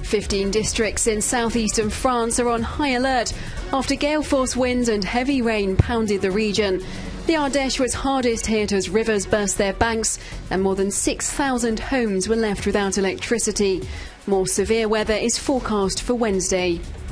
15 districts in southeastern France are on high alert after gale-force winds and heavy rain pounded the region. The Ardèche was hardest hit as rivers burst their banks and more than 6,000 homes were left without electricity. More severe weather is forecast for Wednesday.